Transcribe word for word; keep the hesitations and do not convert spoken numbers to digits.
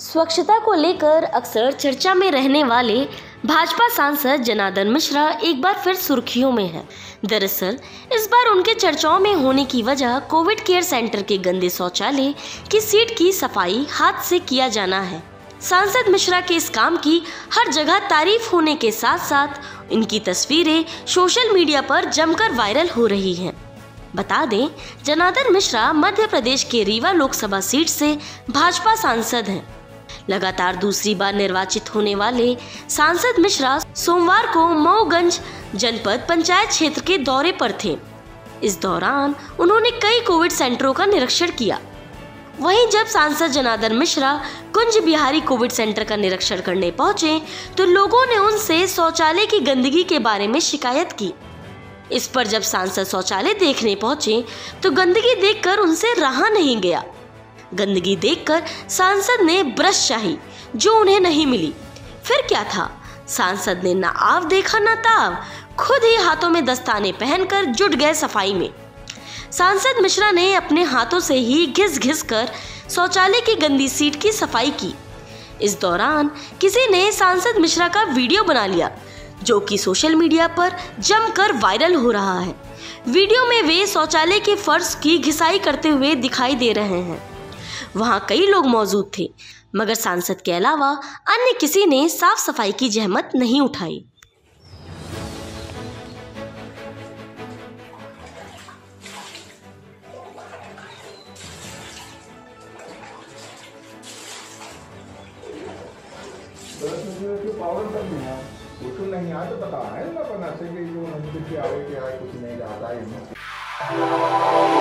स्वच्छता को लेकर अक्सर चर्चा में रहने वाले भाजपा सांसद जनार्दन मिश्रा एक बार फिर सुर्खियों में हैं। दरअसल इस बार उनके चर्चाओं में होने की वजह कोविड केयर सेंटर के गंदे शौचालय की सीट की सफाई हाथ से किया जाना है। सांसद मिश्रा के इस काम की हर जगह तारीफ होने के साथ साथ इनकी तस्वीरें सोशल मीडिया पर जमकर वायरल हो रही हैं। बता दें, जनार्दन मिश्रा मध्य प्रदेश के रीवा लोकसभा सीट से भाजपा सांसद हैं। लगातार दूसरी बार निर्वाचित होने वाले सांसद मिश्रा सोमवार को मऊगंज जनपद पंचायत क्षेत्र के दौरे पर थे। इस दौरान उन्होंने कई कोविड सेंटरों का निरीक्षण किया। वहीं जब सांसद जनार्दन मिश्रा कुंज बिहारी कोविड सेंटर का निरीक्षण करने पहुंचे तो लोगों ने उनसे शौचालय की गंदगी के बारे में शिकायत की। इस पर जब सांसद शौचालय देखने पहुंचे तो गंदगी देखकर उनसे रहा नहीं गया। गंदगी देखकर सांसद ने ब्रश चाही जो उन्हें नहीं मिली। फिर क्या था, सांसद ने ना आव देखा ना ताव, खुद ही हाथों में दस्ताने पहनकर जुट गए सफाई में। सांसद मिश्रा ने अपने हाथों से ही घिस घिस कर शौचालय की गंदी सीट की सफाई की। इस दौरान किसी ने सांसद मिश्रा का वीडियो बना लिया जो कि सोशल मीडिया पर जमकर वायरल हो रहा है। वीडियो में वे शौचालय के फर्श की घिसाई करते हुए दिखाई दे रहे हैं। वहां कई लोग मौजूद थे, मगर सांसद के अलावा अन्य किसी ने साफ सफाई की जहमत नहीं उठाई। नहीं आया तो पता है ना, पता से कि जो हम कुछ आए क्या कुछ नहीं जाता है।